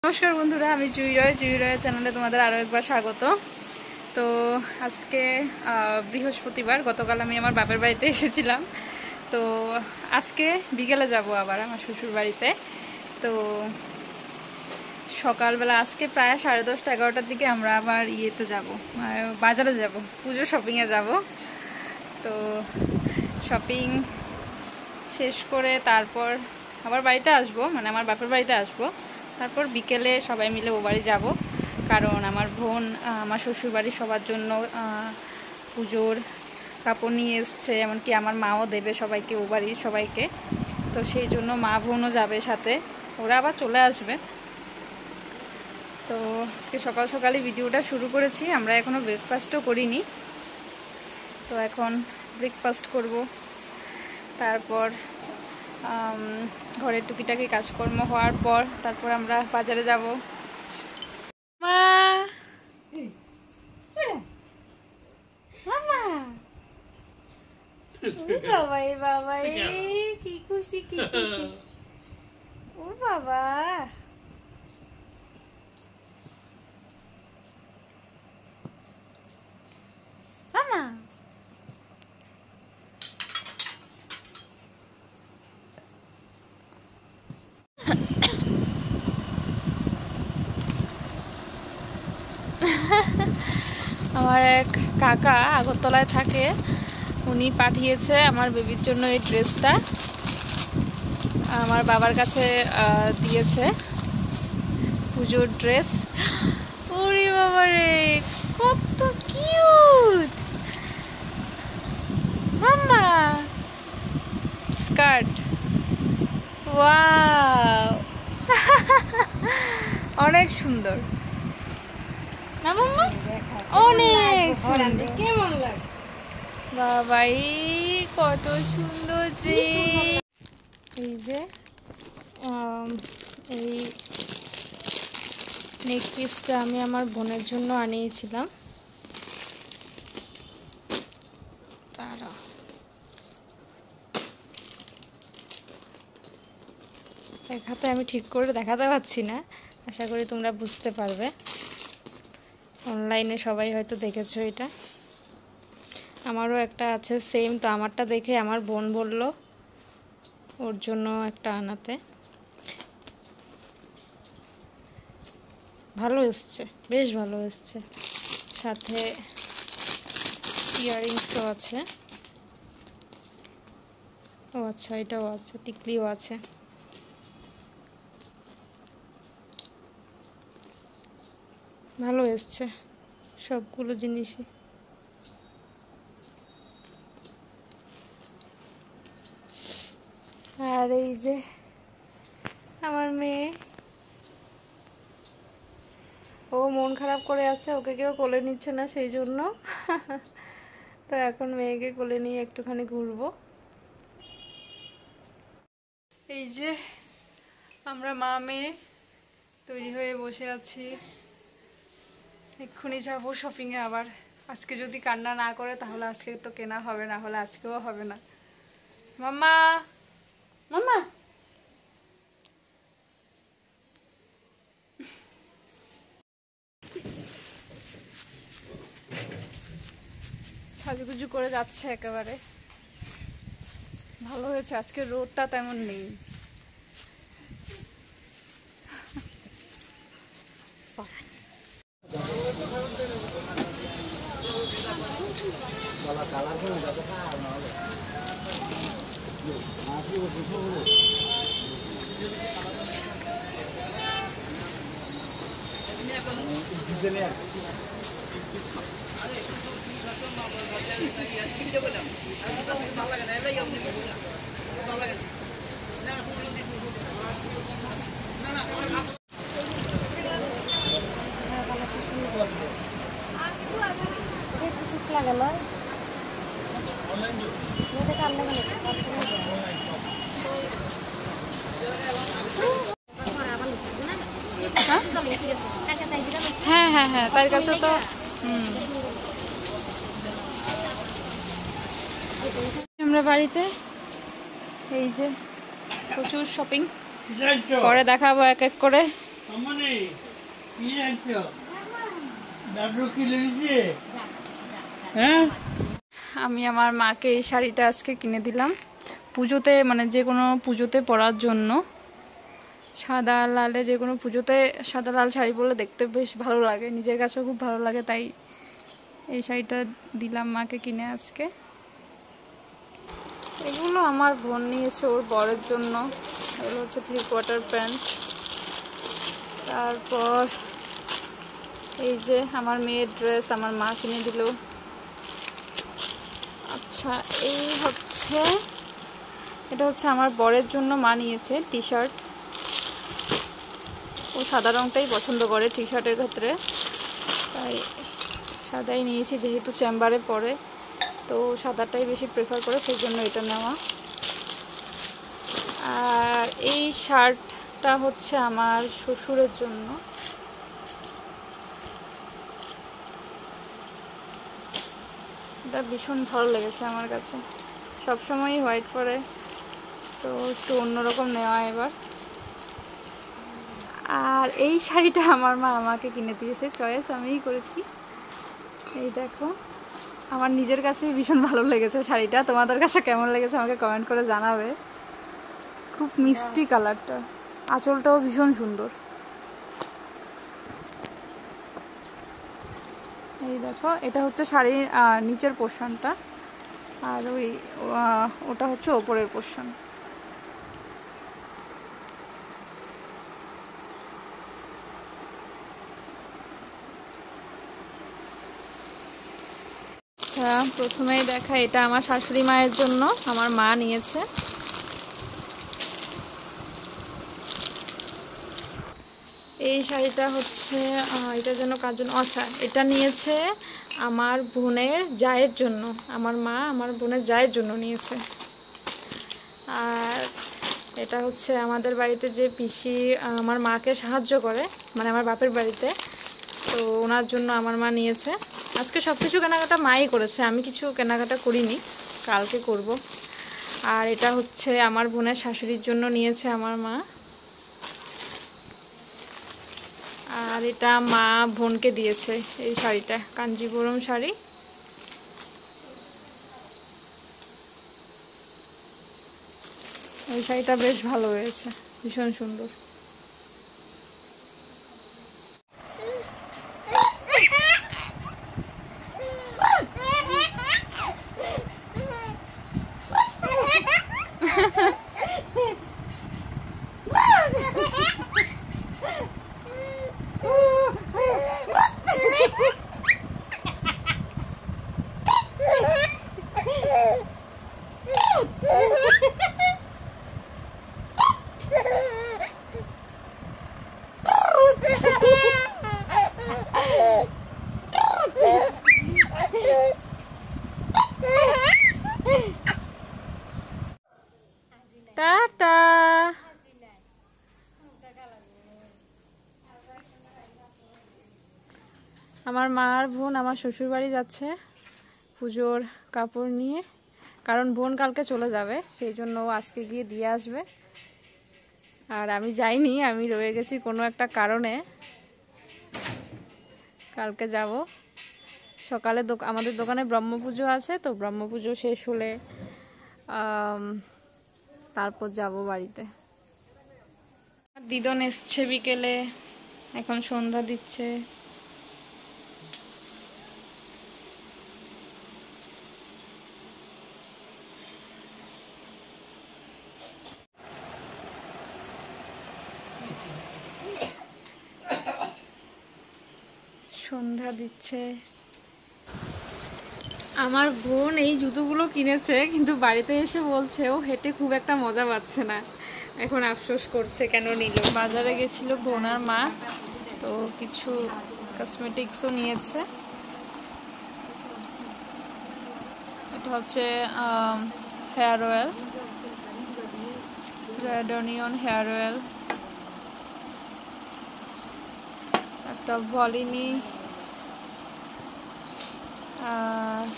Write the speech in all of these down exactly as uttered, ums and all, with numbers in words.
নমস্কার বন্ধুরা, আমি জুই রয় জুই রয় চ্যানেলে তোমাদের আরও একবার স্বাগত। তো আজকে বৃহস্পতিবার, গতকাল আমি আমার বাপের বাড়িতে এসেছিলাম। তো আজকে বিকেলে যাব আবার আমার শ্বশুর বাড়িতে। তো সকালবেলা আজকে প্রায় সাড়ে দশটা এগারোটার দিকে আমরা আবার ইয়েতে যাব, বাজারে যাব, পুজো শপিংয়ে যাব। তো শপিং শেষ করে তারপর আবার বাড়িতে আসবো, মানে আমার বাপের বাড়িতে আসবো। তারপর বিকেলে সবাই মিলে ও বাড়ি যাবো, কারণ আমার বোন আমার শ্বশুর বাড়ি সবার জন্য পুজোর কাপড় নিয়ে এসছে, এমনকি আমার মাও দেবে সবাইকে, ও বাড়ির সবাইকে। তো সেই জন্য মা বোনও যাবে সাথে, ওরা আবার চলে আসবে। তো আজকে সকাল সকালই ভিডিওটা শুরু করেছি। আমরা এখনও ব্রেকফাস্টও করিনি, তো এখন ব্রেকফাস্ট করব। তারপর ঘরের টুকিটাকি কাজকর্ম হওয়ার পর তারপর আমরা বাজারে যাব। মা মামা বাবাই বাবাই কি খুশি কি খুশি, ও বাবা মামা। আমার এক কাকা আগরতলায় থাকে, উনি পাঠিয়েছে আমার বেবির জন্য এই ড্রেসটা, আমার বাবার কাছে দিয়েছে পুজোর ড্রেস। ওরে বাবা রে, কত কিউট মাম্মা স্কার্ট, ওয়াও অনেক সুন্দর না মাম্মা, অনেক সুন্দর। কেমন লাগে বাবাই, কত সুন্দর ড্রেস। এই যে এই নেক পিসটা আমি আমার বোনের জন্য আনিয়েছিলাম। তারা এক হাতে আমি ঠিক করে দেখাতে পারছি না, আশা করি তোমরা বুঝতে পারবে। অনলাইনে সবাই হয়তো দেখেছো এটা, আমারও একটা আছে সেম। তো আমারটা দেখে আমার বোন বলল ওর জন্য একটা আনাতে। ভালো এসছে, বেশ ভালো এসছে, সাথে ইয়াররিংসও আছে। ও আচ্ছা, এটাও আছে, টিকলিও আছে। ভালো এসছে সবগুলো জিনিসই। আর এই যে আমার মেয়ে, ও মন খারাপ করে আছে, ওকে কেউ কোলে নিচ্ছে না, সেই জন্য তো এখন মেয়েকে কোলে নিয়ে একটুখানি ঘুরবো। এই যে আমরা মা মেয়ে তৈরি হয়ে বসে আছি, এক্ষুনি যাবো শপিংয়ে আবার। আজকে যদি কান্না না করে তাহলে আজকে তো কেনা হবে, না হলে আজকেও হবে না। মাম্মা মাম্মা সাজুগুজু করে যাচ্ছে একেবারে। ভালো হয়েছে, আজকে রোদটা তেমন নেই। হ্যাঁ হ্যাঁ হ্যাঁ, তার কাছে তো হুম। আমরা বাড়িতে এই যে প্রচুর শপিং, পরে দেখাবো এক এক করে আমি আমার মাকে এই শাড়িটা আজকে কিনে দিলাম পুজোতে, মানে যে কোনো পুজোতে পরার জন্য। সাদা লালে যে কোনো পুজোতে সাদা লাল শাড়ি পরলে দেখতে বেশ ভালো লাগে, নিজের কাছেও খুব ভালো লাগে, তাই এই শাড়িটা দিলাম মাকে কিনে আজকে। এগুলো আমার বোন নিয়েছে ওর বরের জন্য, এগুলো হচ্ছে থ্রি কোয়ার্টার প্যান্ট। তারপর এই যে আমার মেয়ের ড্রেস আমার মা কিনে দিল। আচ্ছা, এই হচ্ছে এটা হচ্ছে আমার বরের জন্য মা নিয়েছে টি শার্ট। ও সাদা রঙটাই পছন্দ করে টি শার্টের ক্ষেত্রে, তাই সাদাই নিয়েছি, যেহেতু চেম্বারে পরে তো সাদাটাই বেশি প্রেফার করে, সেই জন্য এটা নেওয়া। আর এই শার্টটা হচ্ছে আমার শ্বশুরের জন্য। এটা ভীষণ ভালো লেগেছে আমার কাছে, সবসময়ই হোয়াইট পরে, তো একটু অন্যরকম নেওয়া এবার। আর এই শাড়িটা আমার মা আমাকে কিনে দিয়েছে, চয়েস আমিই করেছি। এই দেখো, আমার নিজের কাছেই ভীষণ ভালো লেগেছে শাড়িটা। তোমাদের কাছে কেমন লেগেছে আমাকে কমেন্ট করে জানাবে। খুব মিষ্টি কালারটা, আঁচলটাও ভীষণ সুন্দর। এই দেখো, এটা হচ্ছে শাড়ির নিচের পোর্শনটা, আর ওই ওটা হচ্ছে ওপরের পোর্শন। আচ্ছা, প্রথমেই দেখা, এটা আমার শাশুড়ি মায়ের জন্য আমার মা নিয়েছে। এই শাড়িটা হচ্ছে এটার জন্য কার জন্য, আচ্ছা এটা নিয়েছে আমার বোনের জায়ের জন্য, আমার মা আমার বোনের জায়ের জন্য নিয়েছে। আর এটা হচ্ছে আমাদের বাড়িতে যে পিসি আমার মাকে সাহায্য করে, মানে আমার বাপের বাড়িতে, তো ওনার জন্য আমার মা নিয়েছে। আজকে সব কিছু কেনাকাটা মাই করেছে, আমি কিছু কেনাকাটা করিনি, কালকে করব। আর এটা হচ্ছে আমার বোনের শাশুড়ির জন্য নিয়েছে আমার মা। আর এটা মা বোনকে দিয়েছে এই শাড়িটা, কাঞ্জিপুরম শাড়ি। এই শাড়িটা বেশ ভালো হয়েছে, ভীষণ সুন্দর। টাটা। আমার মা আর বোন আমার শ্বশুর বাড়ি যাচ্ছে পুজোর কাপড় নিয়ে, কারণ বোন কালকে চলে যাবে, সেই জন্য আজকে গিয়ে দিয়ে আসবে। আর আমি যাইনি, আমি রয়ে গেছি কোনো একটা কারণে, কালকে যাব সকালে। আমাদের দোকানে ব্রহ্ম পুজো আছে, তো ব্রহ্ম পুজো শেষ হলে তারপর যাব বাড়িতে। দিদন এসছে বিকেলে, এখন সন্ধ্যা দিচ্ছে। সন্ধ্যা দিচ্ছে। আমার বোন এই জুতোগুলো কিনেছে, কিন্তু বাড়িতে এসে বলছে ও হেঁটে খুব একটা মজা পাচ্ছে না, এখন আফসোস করছে কেন নিল। বাজারে গেছিল বোন আর মা, তো কিছু কসমেটিক্সও নিয়েছে। এটা হচ্ছে hair oil, red onion hair oil, একটা ভলিনি, আর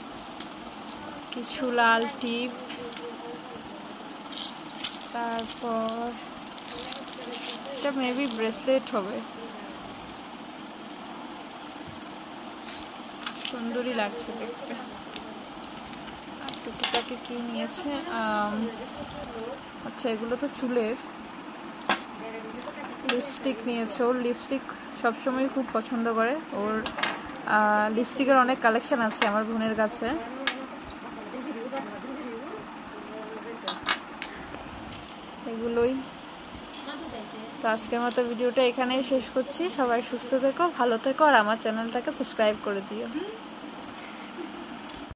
কিছু লাল টিপ, তারপর এটা মেবি ব্রেসলেট হবে, সুন্দরই লাগছে দেখতে। আর টুকিটাকি কি নিয়েছে, আচ্ছা এগুলো তো চুলের। লিপস্টিক নিয়েছে, ওর লিপস্টিক সবসময় খুব পছন্দ করে, ওর লিপস্টিকের অনেক কালেকশন আছে আমার বোনের কাছে। এগুলোই। তো আজকের মতো ভিডিওটা এখানেই শেষ করছি। সবাই সুস্থ থেকো, ভালো থেকো, আর আমার চ্যানেলটাকে সাবস্ক্রাইব করে দিও।